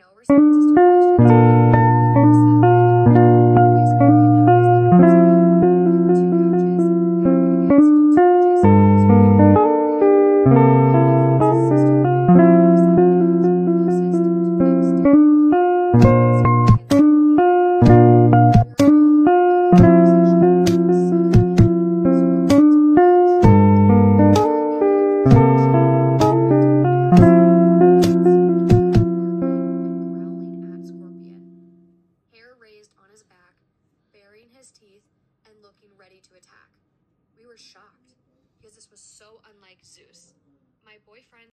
no responses to our questions, we got and looking ready to attack. We were shocked because this was so unlike Zeus. My boyfriend